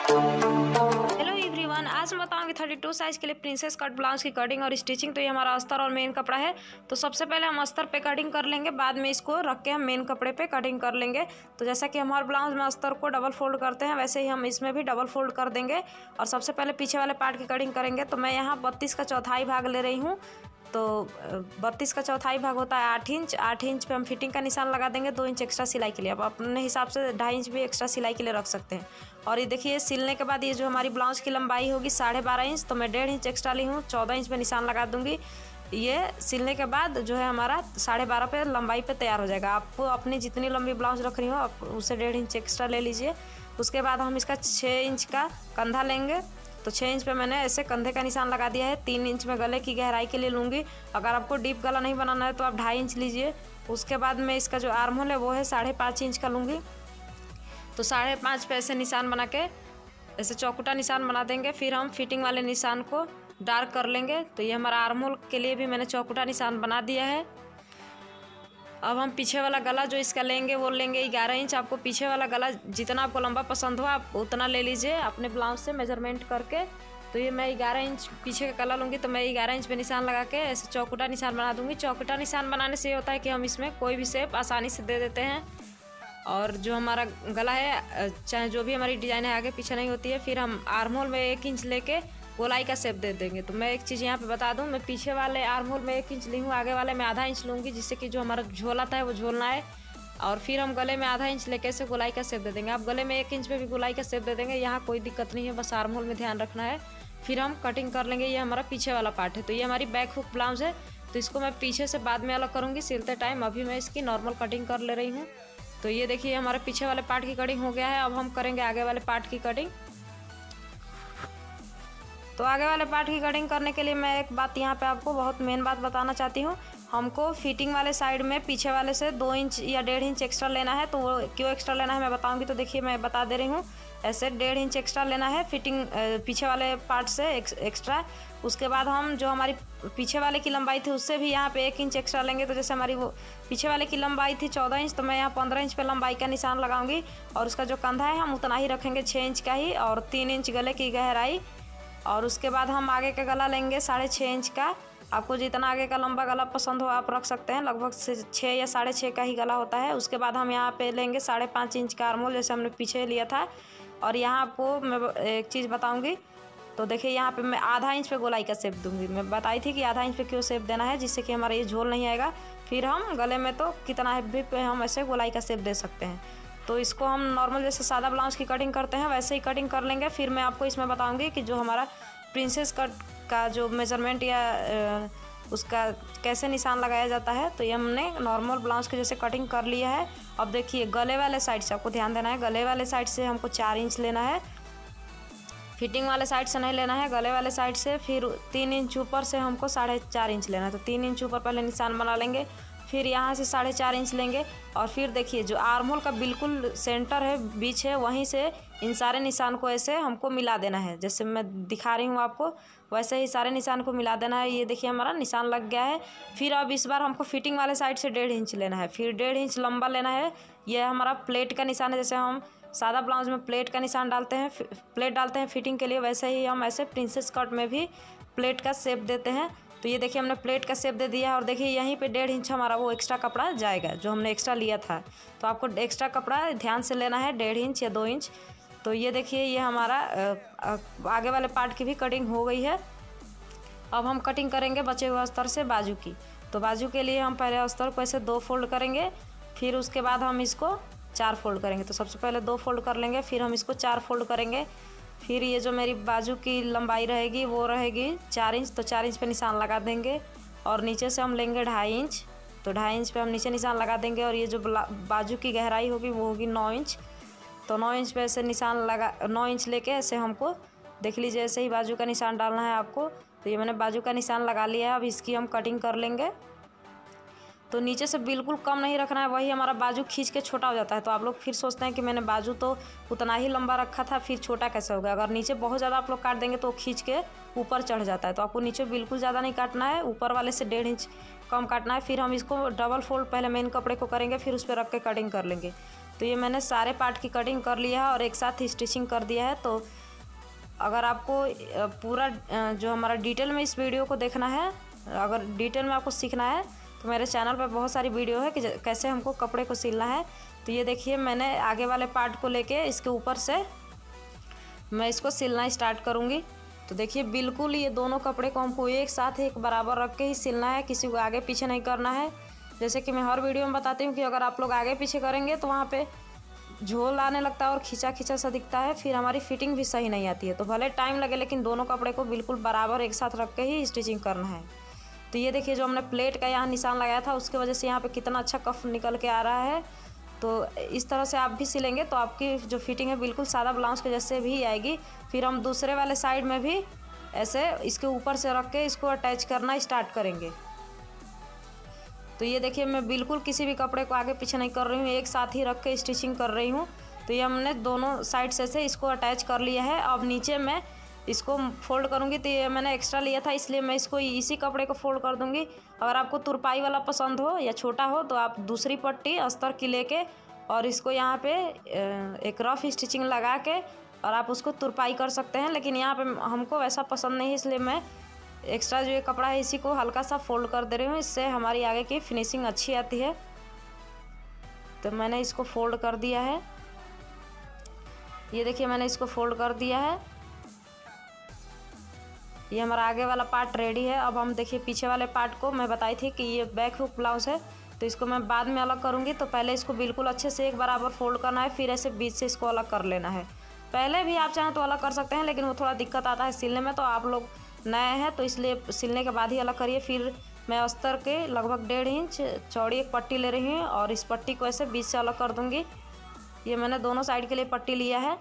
Hello everyone, आज मैं बताऊंगी 32 साइज़ के लिए प्रिंसेस कट ब्लाउज की कटिंग और स्टिचिंग। तो ये हमारा अस्तर और मेन कपड़ा है। तो सबसे पहले हम अस्तर पे कटिंग कर लेंगे, बाद में इसको रख के हम मेन कपड़े पे कटिंग कर लेंगे। तो जैसा कि हम हर ब्लाउज में अस्तर को डबल फोल्ड करते हैं, वैसे ही हम इसमें भी डबल फोल्ड कर देंगे। और सबसे पहले पीछे वाले पार्ट की कटिंग करेंगे। तो मैं यहाँ 32 का चौथाई भाग ले रही हूँ। तो 32 का चौथाई भाग होता है 8 इंच। 8 इंच पे हम फिटिंग का निशान लगा देंगे 2 इंच एक्स्ट्रा सिलाई के लिए। अब अपने हिसाब से 2.5 इंच भी एक्स्ट्रा सिलाई के लिए रख सकते हैं। और ये देखिए, सिलने के बाद ये जो हमारी ब्लाउज की लंबाई होगी 12.5 इंच, तो मैं 1.5 इंच एक्स्ट्रा ली हूँ, 14 इंच पे निशान लगा दूंगी। ये सिलने के बाद जो है हमारा 12.5 पे लंबाई पे तैयार हो जाएगा। आपको अपनी जितनी लंबी ब्लाउज रख रही हो आप उसे 1.5 इंच एक्स्ट्रा ले लीजिए। उसके बाद हम इसका 6 इंच का कंधा लेंगे। तो 6 इंच पे मैंने ऐसे कंधे का निशान लगा दिया है। 3 इंच में गले की गहराई के लिए लूँगी। अगर आपको डीप गला नहीं बनाना है तो आप 2.5 इंच लीजिए। उसके बाद में इसका जो आर्म होल है वो है 5.5 इंच का लूँगी। तो 5.5 पे ऐसे निशान बना के ऐसे चौकुटा निशान बना देंगे। फिर हम फिटिंग वाले निशान को डार्क कर लेंगे। तो ये हमारा आर्म होल के लिए भी मैंने चौकुटा निशान बना दिया है। अब हम पीछे वाला गला जो इसका लेंगे वो लेंगे 11 इंच। आपको पीछे वाला गला जितना आपको लंबा पसंद हो आप उतना ले लीजिए अपने ब्लाउज से मेजरमेंट करके। तो ये मैं 11 इंच पीछे का गला लूँगी। तो मैं 11 इंच पे निशान लगा के ऐसे चौकुटा निशान बना दूँगी। चौकुटा निशान बनाने से ये होता है कि हम इसमें कोई भी शेप आसानी से दे देते हैं। और जो हमारा गला है, चाहे जो भी हमारी डिज़ाइन है आगे पीछे नहीं होती है। फिर हम आर्म होल में 1 इंच लेके गोलाई का शेप दे देंगे। तो मैं एक चीज़ यहाँ पे बता दूँ, मैं पीछे वाले आर्म होल में 1 इंच ली हूँ, आगे वाले में आधा इंच लूँगी, जिससे कि जो हमारा झोला था वो झोलना है। और फिर हम गले में आधा इंच लेके ऐसे गोलाई का शेप दे देंगे। आप गले में 1 इंच पे भी गोलाई का शेप दे देंगे, यहाँ कोई दिक्कत नहीं है, बस आर्म होल में ध्यान रखना है। फिर हम कटिंग कर लेंगे। ये हमारा पीछे वाला पार्ट है। तो ये हमारी बैक हुक ब्लाउज है। तो इसको मैं पीछे से बाद में अलग करूँगी सिलते टाइम। अभी मैं इसकी नॉर्मल कटिंग कर ले रही हूँ। तो ये देखिए, हमारे पीछे वाले पार्ट की कटिंग हो गया है। अब हम करेंगे आगे वाले पार्ट की कटिंग। तो आगे वाले पार्ट की कटिंग करने के लिए मैं एक बात यहाँ पे आपको बहुत मेन बात बताना चाहती हूँ। हमको फिटिंग वाले साइड में पीछे वाले से 2 इंच या 1.5 इंच एक्स्ट्रा लेना है। तो वो क्यों एक्स्ट्रा लेना है मैं बताऊँगी। तो देखिए, मैं बता दे रही हूँ, ऐसे 1.5 इंच एक्स्ट्रा लेना है फिटिंग पीछे वाले पार्ट से एक्स्ट्रा। उसके बाद हम जो हमारी पीछे वाले की लंबाई थी उससे भी यहाँ पे 1 इंच एक्स्ट्रा लेंगे। तो जैसे हमारी वो पीछे वाले की लंबाई थी 14 इंच, तो मैं यहाँ 15 इंच पे लंबाई का निशान लगाऊंगी। और उसका जो कंधा है हम उतना ही रखेंगे, 6 इंच का ही, और 3 इंच गले की गहराई। और उसके बाद हम आगे का गला लेंगे 6.5 इंच का। आपको जितना आगे का लंबा गला पसंद हो आप रख सकते हैं, लगभग 6 या 6.5 का ही गला होता है। उसके बाद हम यहाँ पे लेंगे 5.5 इंच का आर्म होल, जैसे हमने पीछे लिया था। और यहाँ आपको मैं एक चीज़ बताऊँगी। तो देखिए, यहाँ पे मैं आधा इंच पे गोलाई का शेप दूंगी। मैं बताई थी कि आधा इंच पे क्यों शेप देना है, जिससे कि हमारा ये झोल नहीं आएगा। फिर हम गले में तो कितना भी पे हम ऐसे गोलाई का शेप दे सकते हैं। तो इसको हम नॉर्मल जैसे सादा ब्लाउज की कटिंग करते हैं वैसे ही कटिंग कर लेंगे। फिर मैं आपको इसमें बताऊंगी कि जो हमारा प्रिंसेस कट का जो मेजरमेंट या उसका कैसे निशान लगाया जाता है। तो ये हमने नॉर्मल ब्लाउज के जैसे कटिंग कर लिया है। अब देखिए, गले वाले साइड से आपको ध्यान देना है। गले वाले साइड से हमको 4 इंच लेना है, फिटिंग वाले साइड से नहीं लेना है, गले वाले साइड से। फिर 3 इंच ऊपर से हमको 4.5 इंच लेना है। तो 3 इंच ऊपर पहले निशान बना लेंगे, फिर यहाँ से 4.5 इंच लेंगे। और फिर देखिए, जो आर्म होल का बिल्कुल सेंटर है, बीच है, वहीं से इन सारे निशान को ऐसे हमको मिला देना है। जैसे मैं दिखा रही हूँ आपको, वैसे ही सारे निशान को मिला देना है। ये देखिए, हमारा निशान लग गया है। फिर अब इस बार हमको फिटिंग वाले साइड से 1.5 इंच लेना है, फिर 1.5 इंच लंबा लेना है। यह हमारा प्लेट का निशान है। जैसे हम सादा ब्लाउज में प्लेट का निशान डालते हैं, प्लेट डालते हैं फिटिंग के लिए, वैसे ही हम ऐसे प्रिंसेस कट में भी प्लेट का शेप देते हैं। तो ये देखिए, हमने प्लेट का शेप दे दिया है। और देखिए, यहीं पे 1.5 इंच हमारा वो एक्स्ट्रा कपड़ा जाएगा जो हमने एक्स्ट्रा लिया था। तो आपको एक्स्ट्रा कपड़ा ध्यान से लेना है, 1.5 इंच या 2 इंच। तो ये देखिए, ये हमारा आगे वाले पार्ट की भी कटिंग हो गई है। अब हम कटिंग करेंगे बचे हुए अस्तर से बाजू की। तो बाजू के लिए हम पहले अस्तर को ऐसे 2 फोल्ड करेंगे, फिर उसके बाद हम इसको 4 फोल्ड करेंगे। तो सबसे पहले 2 फोल्ड कर लेंगे, फिर हम इसको 4 फोल्ड करेंगे। फिर ये जो मेरी बाजू की लंबाई रहेगी वो रहेगी 4 इंच। तो 4 इंच पे निशान लगा देंगे। और नीचे से हम लेंगे 2.5 इंच। तो 2.5 इंच पे हम नीचे निशान लगा देंगे। और ये जो बाजू की गहराई होगी वो होगी 9 इंच। तो 9 इंच पे ऐसे निशान लगा, 9 इंच लेके ऐसे हमको देख लीजिए, ऐसे ही बाजू का निशान डालना है आपको। तो ये मैंने बाजू का निशान लगा लिया है। अब इसकी हम कटिंग कर लेंगे। तो नीचे से बिल्कुल कम नहीं रखना है, वही हमारा बाजू खींच के छोटा हो जाता है। तो आप लोग फिर सोचते हैं कि मैंने बाजू तो उतना ही लंबा रखा था, फिर छोटा कैसे हो गया। अगर नीचे बहुत ज़्यादा आप लोग काट देंगे तो खींच के ऊपर चढ़ जाता है। तो आपको नीचे बिल्कुल ज़्यादा नहीं काटना है, ऊपर वाले से 1.5 इंच कम काटना है। फिर हम इसको डबल फोल्ड पहले मेन कपड़े को करेंगे, फिर उस पर रख के कटिंग कर लेंगे। तो ये मैंने सारे पार्ट की कटिंग कर लिया है और एक साथ ही स्टिचिंग कर दिया है। तो अगर आपको पूरा जो हमारा डिटेल में इस वीडियो को देखना है, अगर डिटेल में आपको सीखना है तो मेरे चैनल पर बहुत सारी वीडियो है कि कैसे हमको कपड़े को सिलना है। तो ये देखिए मैंने आगे वाले पार्ट को लेके इसके ऊपर से मैं इसको सिलना स्टार्ट करूँगी। तो देखिए बिल्कुल ये दोनों कपड़े को हमको एक साथ एक बराबर रख के ही सिलना है, किसी को आगे पीछे नहीं करना है। जैसे कि मैं हर वीडियो में बताती हूँ कि अगर आप लोग आगे पीछे करेंगे तो वहाँ पे झोल आने लगता है और खींचा खींचा सा दिखता है, फिर हमारी फिटिंग भी सही नहीं आती है। तो भले टाइम लगे लेकिन दोनों कपड़े को बिल्कुल बराबर एक साथ रख के ही स्टिचिंग करना है। तो ये देखिए जो हमने प्लेट का यहाँ निशान लगाया था उसकी वजह से यहाँ पे कितना अच्छा कफ निकल के आ रहा है। तो इस तरह से आप भी सिलेंगे तो आपकी जो फिटिंग है बिल्कुल सादा ब्लाउज के जैसे भी आएगी। फिर हम दूसरे वाले साइड में भी ऐसे इसके ऊपर से रख के इसको अटैच करना स्टार्ट करेंगे। तो ये देखिए मैं बिल्कुल किसी भी कपड़े को आगे पीछे नहीं कर रही हूँ, एक साथ ही रख के स्टिचिंग कर रही हूँ। तो ये हमने दोनों साइड से इसको अटैच कर लिया है। अब नीचे मैं इसको फोल्ड करूँगी। तो ये मैंने एक्स्ट्रा लिया था इसलिए मैं इसको इसी कपड़े को फोल्ड कर दूँगी। अगर आपको तुरपाई वाला पसंद हो या छोटा हो तो आप दूसरी पट्टी अस्तर की लेके और इसको यहाँ पे एक रफ स्टिचिंग लगा के और आप उसको तुरपाई कर सकते हैं। लेकिन यहाँ पे हमको वैसा पसंद नहीं है इसलिए मैं एक्स्ट्रा जो ये कपड़ा है इसी को हल्का सा फोल्ड कर दे रही हूँ, इससे हमारी आगे की फिनिशिंग अच्छी आती है। तो मैंने इसको फोल्ड कर दिया है। ये देखिए मैंने इसको फोल्ड कर दिया है। ये हमारा आगे वाला पार्ट रेडी है। अब हम देखिए पीछे वाले पार्ट को मैं बताई थी कि ये बैक हुक ब्लाउज है तो इसको मैं बाद में अलग करूँगी। तो पहले इसको बिल्कुल अच्छे से एक बराबर फोल्ड करना है, फिर ऐसे बीच से इसको अलग कर लेना है। पहले भी आप चाहें तो अलग कर सकते हैं लेकिन वो थोड़ा दिक्कत आता है सिलने में, तो आप लोग नए हैं तो इसलिए सिलने के बाद ही अलग करिए। फिर मैं अस्तर के लगभग 1.5 इंच चौड़ी एक पट्टी ले रही हूँ और इस पट्टी को ऐसे बीच से अलग कर दूँगी। ये मैंने दोनों साइड के लिए पट्टी लिया है।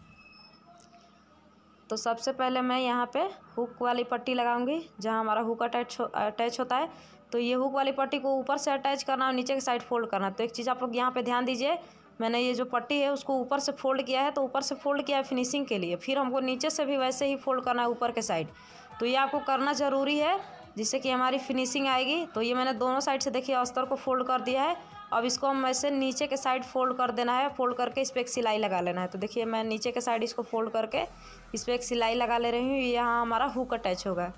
तो सबसे पहले मैं यहाँ पे हुक वाली पट्टी लगाऊंगी जहाँ हमारा हुक अटैच होता है। तो ये हुक वाली पट्टी को ऊपर से अटैच करना और नीचे के साइड फोल्ड करना। तो एक चीज़ आप लोग यहाँ पे ध्यान दीजिए, मैंने ये जो पट्टी है उसको ऊपर से फोल्ड किया है। तो ऊपर से फोल्ड किया है फिनिशिंग के लिए, फिर हमको नीचे से भी वैसे ही फोल्ड करना है ऊपर के साइड। तो ये आपको करना ज़रूरी है जिससे कि हमारी फिनिशिंग आएगी। तो ये मैंने दोनों साइड से देखिए अस्तर को फोल्ड कर दिया है। अब इसको हम ऐसे नीचे के साइड फोल्ड कर देना है, फोल्ड करके इस पर एक सिलाई लगा लेना है। तो देखिए मैं नीचे के साइड इसको फोल्ड करके इस पर एक सिलाई लगा ले रही हूँ। यहाँ हमारा हुक अटैच होगा।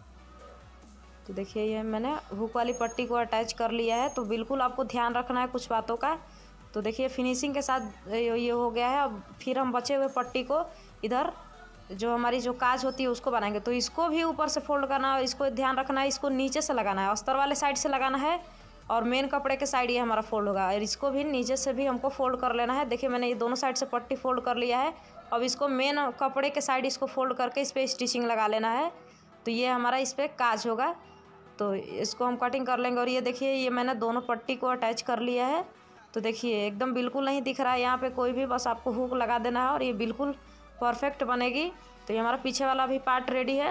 तो देखिए ये मैंने हुक वाली पट्टी को अटैच कर लिया है। तो बिल्कुल आपको ध्यान रखना है कुछ बातों का। तो देखिए फिनिशिंग के साथ ये हो गया है। अब फिर हम बचे हुए पट्टी को इधर जो हमारी जो काज होती है उसको बनाएंगे। तो इसको भी ऊपर से फोल्ड करना है, इसको ध्यान रखना है, इसको नीचे से लगाना है, अस्तर वाले साइड से लगाना है और मेन कपड़े के साइड ये हमारा फोल्ड होगा। और इसको भी नीचे से भी हमको फोल्ड कर लेना है। देखिए मैंने ये दोनों साइड से पट्टी फोल्ड कर लिया है। अब इसको मेन कपड़े के साइड इसको फोल्ड करके इस पर स्टिचिंग लगा लेना है। तो ये हमारा इस पर काज होगा। तो इसको हम कटिंग कर लेंगे। और ये देखिए ये मैंने दोनों पट्टी को अटैच कर लिया है। तो देखिए एकदम बिल्कुल नहीं दिख रहा है यहाँ पे कोई भी, बस आपको हुक लगा देना है और ये बिल्कुल परफेक्ट बनेगी। तो ये हमारा पीछे वाला भी पार्ट रेडी है।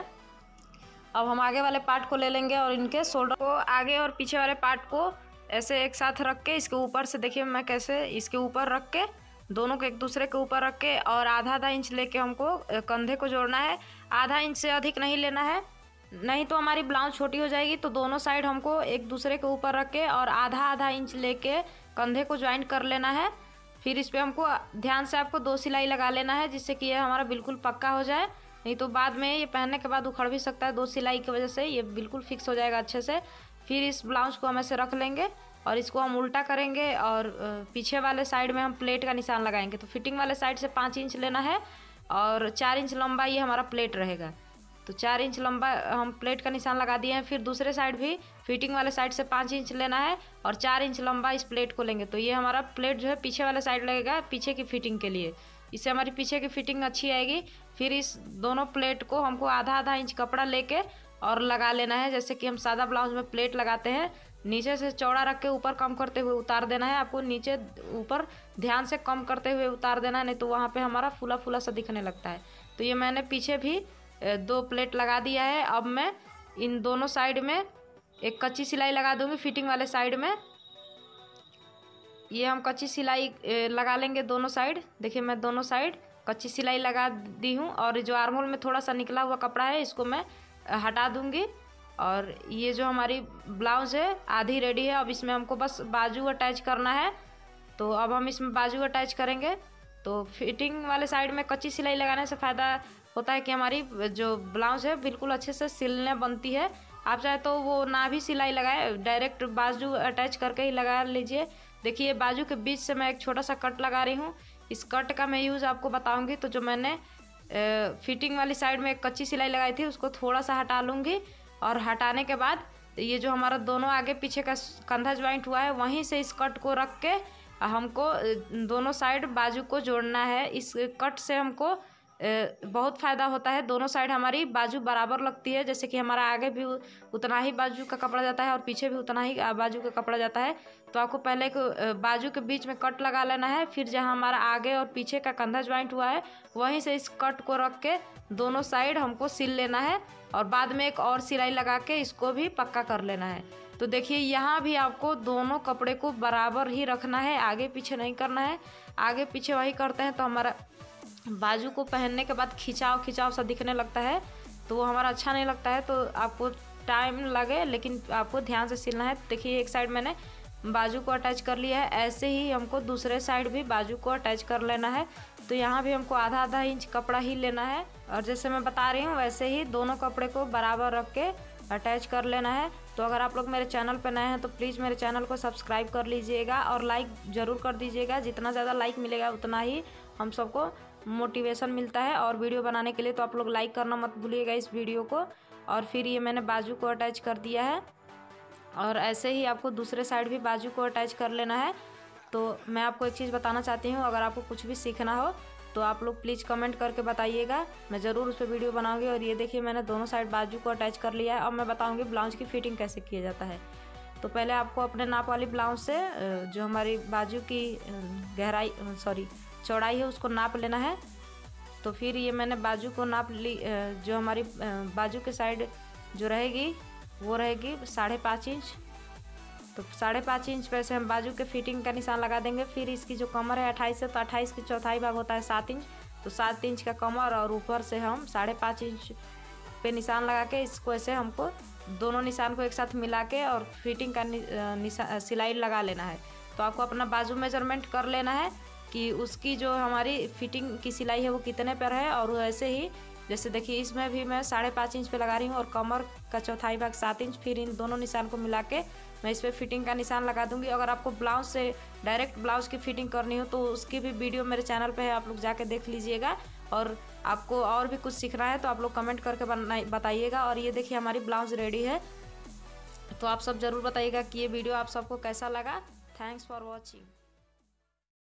अब हम आगे वाले पार्ट को ले लेंगे और इनके शोल्डर को आगे और पीछे वाले पार्ट को ऐसे एक साथ रख के इसके ऊपर से देखिए मैं कैसे इसके ऊपर रख के दोनों को एक दूसरे के ऊपर रख के और आधा इंच लेके हमको कंधे को जोड़ना है। आधा इंच से अधिक नहीं लेना है, नहीं तो हमारी ब्लाउज छोटी हो जाएगी। तो दोनों साइड हमको एक दूसरे के ऊपर रख के और आधा इंच लेके कंधे को ज्वाइंट कर लेना है। फिर इस पर हमको ध्यान से आपको 2 सिलाई लगा लेना है जिससे कि ये हमारा बिल्कुल पक्का हो जाए, नहीं तो बाद में ये पहनने के बाद उखड़ भी सकता है। 2 सिलाई की वजह से ये बिल्कुल फिक्स हो जाएगा अच्छे से। फिर इस ब्लाउज को हम ऐसे रख लेंगे और इसको हम उल्टा करेंगे और पीछे वाले साइड में हम प्लेट का निशान लगाएंगे। तो फिटिंग वाले साइड से 5 इंच लेना है और 4 इंच लंबा ये हमारा प्लेट रहेगा। तो 4 इंच लंबा हम प्लेट का निशान लगा दिए हैं। फिर दूसरे साइड भी फिटिंग वाले साइड से 5 इंच लेना है और 4 इंच लंबा इस प्लेट को लेंगे। तो ये हमारा प्लेट जो है पीछे वाले साइड लगेगा पीछे की फिटिंग के लिए, इससे हमारी पीछे की फिटिंग अच्छी आएगी। फिर इस दोनों प्लेट को हमको आधा इंच कपड़ा लेके और लगा लेना है, जैसे कि हम सादा ब्लाउज में प्लेट लगाते हैं। नीचे से चौड़ा रख के ऊपर कम करते हुए उतार देना है। आपको नीचे ऊपर ध्यान से कम करते हुए उतार देना है, नहीं तो वहाँ पे हमारा फूला फूला सा दिखने लगता है। तो ये मैंने पीछे भी 2 प्लेट लगा दिया है। अब मैं इन दोनों साइड में एक कच्ची सिलाई लगा दूंगी फिटिंग वाले साइड में। ये हम कच्ची सिलाई लगा लेंगे दोनों साइड। देखिए मैं दोनों साइड कच्ची सिलाई लगा दी हूँ और जो आर्महोल में थोड़ा सा निकला हुआ कपड़ा है इसको मैं हटा दूंगी। और ये जो हमारी ब्लाउज है आधी रेडी है। अब इसमें हमको बस बाजू अटैच करना है। तो अब हम इसमें बाजू अटैच करेंगे। तो फिटिंग वाले साइड में कच्ची सिलाई लगाने से फ़ायदा होता है कि हमारी जो ब्लाउज़ है बिल्कुल अच्छे से सिलने बनती है। आप चाहे तो वो ना भी सिलाई लगाए, डायरेक्ट बाजू अटैच करके ही लगा लीजिए। देखिए बाजू के बीच से मैं एक छोटा सा कट लगा रही हूँ। इस कट का मैं यूज़ आपको बताऊँगी। तो जो मैंने फिटिंग वाली साइड में एक कच्ची सिलाई लगाई थी उसको थोड़ा सा हटा लूँगी, और हटाने के बाद ये जो हमारा दोनों आगे पीछे का कंधा ज्वाइंट हुआ है वहीं से इस कट को रख के हमको दोनों साइड बाजू को जोड़ना है। इस कट से हमको बहुत फ़ायदा होता है। दोनों साइड हमारी बाजू बराबर लगती है, जैसे कि हमारा आगे भी उतना ही बाजू का कपड़ा जाता है और पीछे भी उतना ही बाजू का कपड़ा जाता है। तो आपको पहले एक बाजू के बीच में कट लगा लेना है, फिर जहाँ हमारा आगे और पीछे का कंधा ज्वाइंट हुआ है वहीं से इस कट को रख के दोनों साइड हमको सिल लेना है, और बाद में एक और सिलाई लगा के इसको भी पक्का कर लेना है। तो देखिए यहाँ भी आपको दोनों कपड़े को बराबर ही रखना है, आगे पीछे नहीं करना है। आगे पीछे वही करते हैं तो हमारा बाजू को पहनने के बाद खिंचाव खिंचाव सा दिखने लगता है, तो वो हमारा अच्छा नहीं लगता है। तो आपको टाइम लगे लेकिन आपको ध्यान से सिलना है। देखिए एक साइड मैंने बाजू को अटैच कर लिया है, ऐसे ही हमको दूसरे साइड भी बाजू को अटैच कर लेना है। तो यहाँ भी हमको आधा आधा इंच कपड़ा ही लेना है, और जैसे मैं बता रही हूँ वैसे ही दोनों कपड़े को बराबर रख के अटैच कर लेना है। तो अगर आप लोग मेरे चैनल पर नए हैं तो प्लीज़ मेरे चैनल को सब्सक्राइब कर लीजिएगा और लाइक ज़रूर कर दीजिएगा। जितना ज़्यादा लाइक मिलेगा उतना ही हम सबको मोटिवेशन मिलता है और वीडियो बनाने के लिए। तो आप लोग लाइक करना मत भूलिएगा इस वीडियो को। और फिर ये मैंने बाजू को अटैच कर दिया है, और ऐसे ही आपको दूसरे साइड भी बाजू को अटैच कर लेना है। तो मैं आपको एक चीज़ बताना चाहती हूँ, अगर आपको कुछ भी सीखना हो तो आप लोग प्लीज़ कमेंट करके बताइएगा, मैं ज़रूर उस पर वीडियो बनाऊंगी। और ये देखिए मैंने दोनों साइड बाजू को अटैच कर लिया है। अब मैं बताऊंगी ब्लाउज़ की फ़िटिंग कैसे किया जाता है। तो पहले आपको अपने नाप वाली ब्लाउज़ से जो हमारी बाजू की गहराई चौड़ाई है उसको नाप लेना है। तो फिर ये मैंने बाजू को नाप ली, जो हमारी बाजू के साइड जो रहेगी वो रहेगी 5.5 इंच। तो 5.5 इंच पे से हम बाजू के फिटिंग का निशान लगा देंगे। फिर इसकी जो कमर है 28 है, तो 28 की चौथाई भाग होता है 7 इंच। तो 7 इंच का कमर, और ऊपर से हम 5.5 इंच पे निशान लगा के इसको ऐसे हमको दोनों निशान को एक साथ मिला के और फिटिंग का सिलाई लगा लेना है। तो आपको अपना बाजू मेजरमेंट कर लेना है कि उसकी जो हमारी फिटिंग की सिलाई है वो कितने पर है। और ऐसे ही जैसे देखिए इसमें भी मैं 5.5 इंच पे लगा रही हूँ, और कमर का चौथाई भाग 7 इंच। फिर इन दोनों निशान को मिला के मैं इस पर फिटिंग का निशान लगा दूंगी। अगर आपको ब्लाउज से डायरेक्ट ब्लाउज़ की फ़िटिंग करनी हो तो उसकी भी वीडियो मेरे चैनल पे है, आप लोग जाके देख लीजिएगा। और आपको और भी कुछ सीखना है तो आप लोग कमेंट करके बताइएगा। और ये देखिए हमारी ब्लाउज़ रेडी है। तो आप सब ज़रूर बताइएगा कि ये वीडियो आप सबको कैसा लगा। Thanks for watching.